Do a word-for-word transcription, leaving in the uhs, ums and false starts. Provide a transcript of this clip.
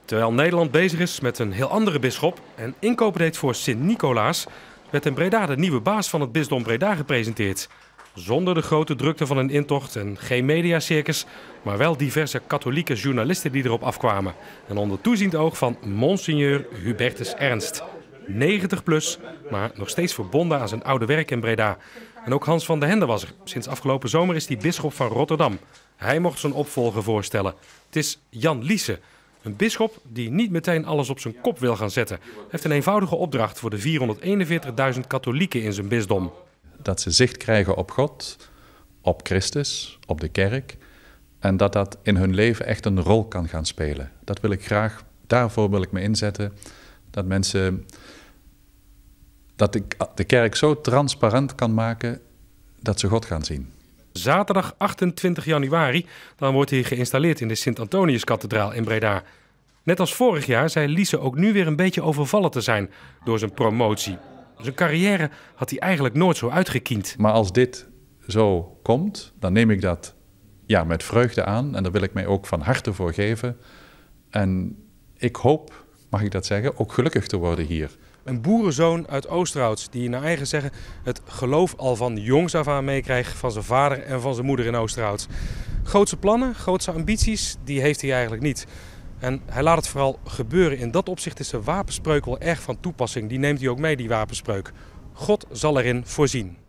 Terwijl Nederland bezig is met een heel andere bisschop en inkopen deed voor Sint-Nicolaas, werd in Breda de nieuwe baas van het bisdom Breda gepresenteerd. Zonder de grote drukte van een intocht en geen mediacircus, maar wel diverse katholieke journalisten die erop afkwamen. En onder toeziend oog van Monseigneur Hubertus Ernst. negentig plus, maar nog steeds verbonden aan zijn oude werk in Breda. En ook Hans van de Hende was er. Sinds afgelopen zomer is hij bisschop van Rotterdam. Hij mocht zijn opvolger voorstellen. Het is Jan Liese. Een bisschop die niet meteen alles op zijn kop wil gaan zetten. Hij heeft een eenvoudige opdracht voor de vierhonderdeenenveertigduizend katholieken in zijn bisdom. Dat ze zicht krijgen op God, op Christus, op de kerk. En dat dat in hun leven echt een rol kan gaan spelen. Dat wil ik graag, daarvoor wil ik me inzetten. Dat mensen, dat ik de kerk zo transparant kan maken dat ze God gaan zien. Zaterdag achtentwintig januari, dan wordt hij geïnstalleerd in de Sint-Antoniuskathedraal in Breda. Net als vorig jaar zei Liese ook nu weer een beetje overvallen te zijn door zijn promotie. Zijn carrière had hij eigenlijk nooit zo uitgekiend. Maar als dit zo komt, dan neem ik dat ja, met vreugde aan. En daar wil ik mij ook van harte voor geven. En ik hoop, mag ik dat zeggen, ook gelukkig te worden hier. Een boerenzoon uit Oosterhouds die naar eigen zeggen het geloof al van jongs af aan meekrijgt van zijn vader en van zijn moeder in Oosterhouds. Grootse plannen, grootse ambities, die heeft hij eigenlijk niet. En hij laat het vooral gebeuren. In dat opzicht is zijn wapenspreuk wel erg van toepassing. Die neemt hij ook mee, die wapenspreuk. God zal erin voorzien.